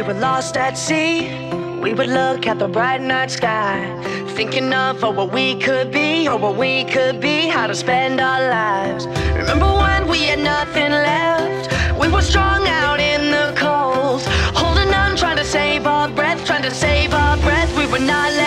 we were lost at sea, we would look at the bright night sky, thinking of what we could be, or what we could be, how to spend our lives. Remember when we had nothing left? We were strung out in the cold, holding on, trying to save our breath, trying to save our breath. We were not